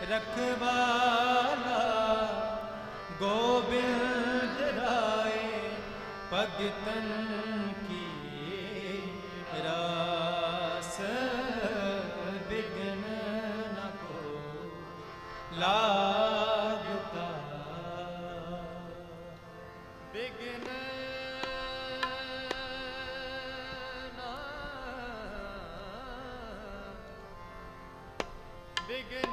रखवाला गोविंद राय भगतन की रास विघ्न न को लागता विघ्न विघ्न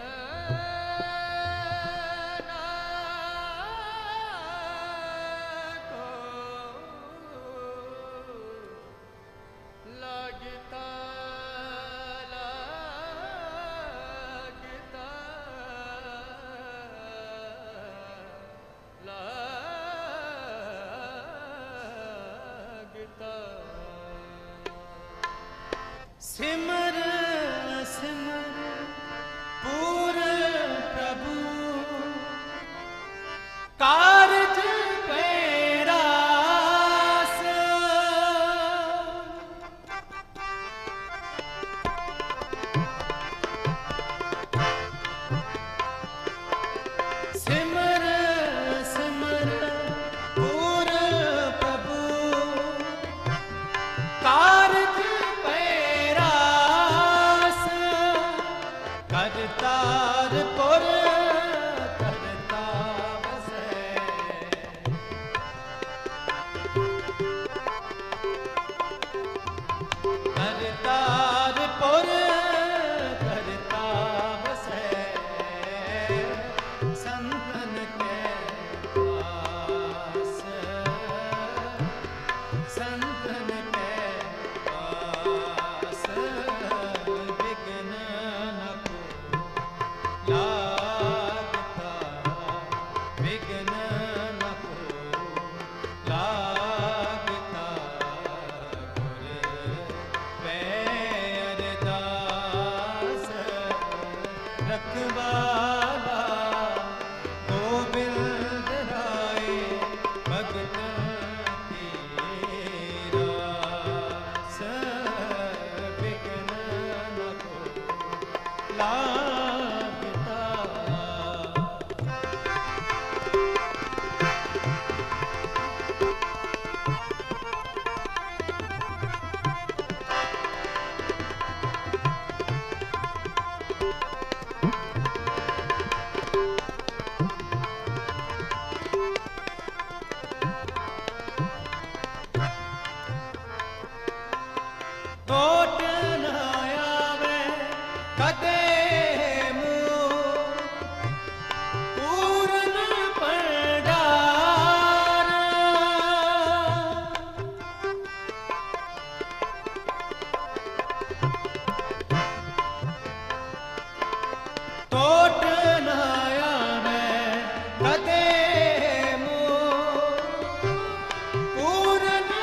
सिमर सिमर पूर्ण प्रभु कारज पैरास सिमर सिमर पूर्ण प्रभु कारज करतारपुर करता बसे करतारपुर करता बसे संतन के पास संतन के पास विघ्न न लागता विघ्न न को लागता गुर पैरदास रखवाला गोविंद राय भगतन की रास विघ्न न को लागता कोट न आवे कदे तोट न आवे कदे पूर्ण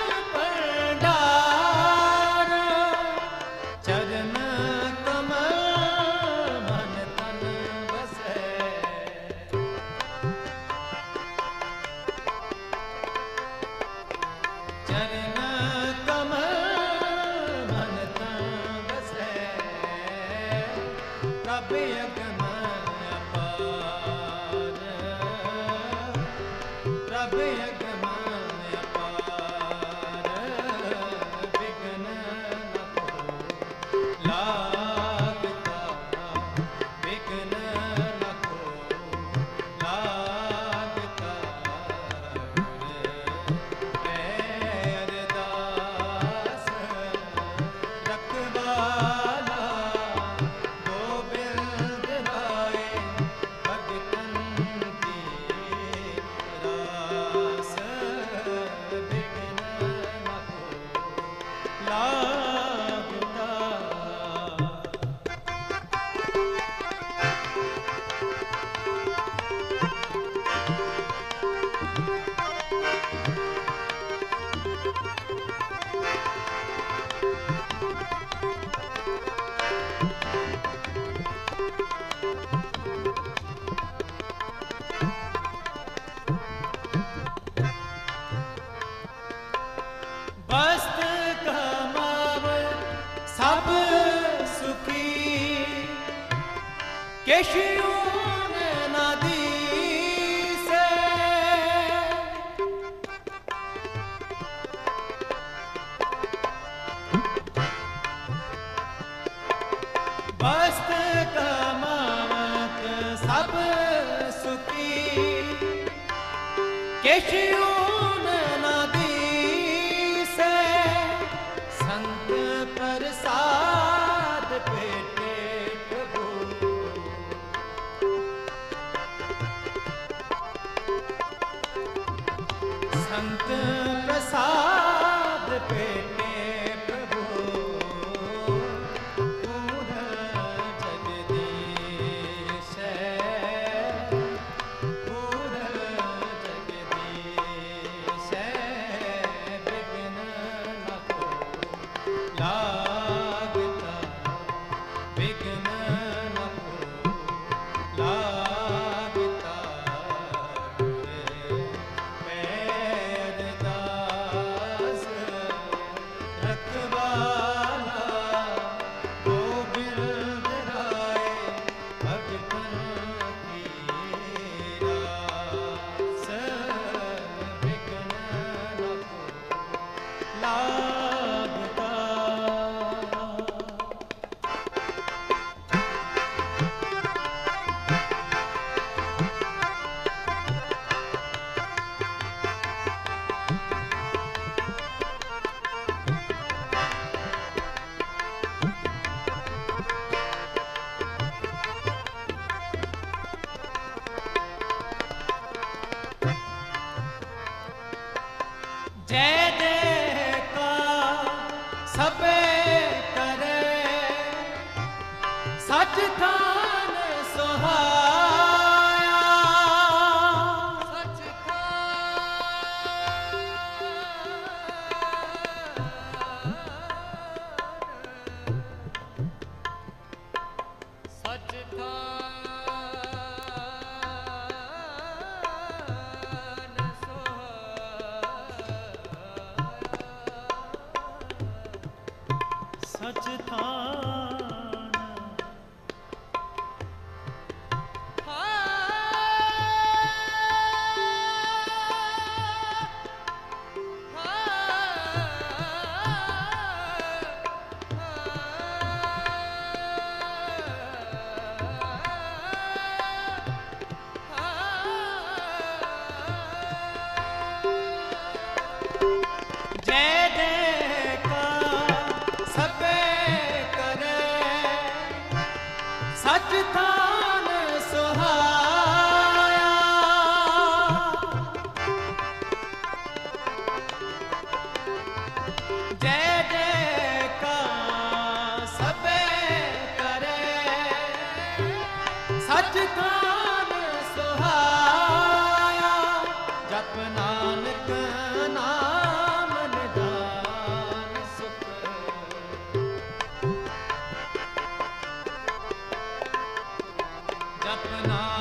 भंडार चरण कमल मन तन बसे चरण कमल मन तन बसे प्रभु यज्ञ अपार प्रभु यज्ञ अपार विघ्न न को लागता विघ्न न को लागता पैरदास रखवाला गोविंद केशियों ना दीसे बस्त कमावत सब सुखी केशियों ना दीसे संत प्रसाद पेटे प्रभु संत प्रसाद पेटे प्रभु पूर्ण जगदीश पूर्ण जगदीश विघ्न न को लागता विघ्न न को लागता पैरदास रखवाला गोबिंद राय भगतन की रास विघ्न न को लागता। जय जय का सबे करे सच थान सुहाया सच सच थान जय जय का सबे करे सच थान सुहाया जय जय का सबे करे सच थान सुहाया जप नानक नाम निधान सुख जप नाम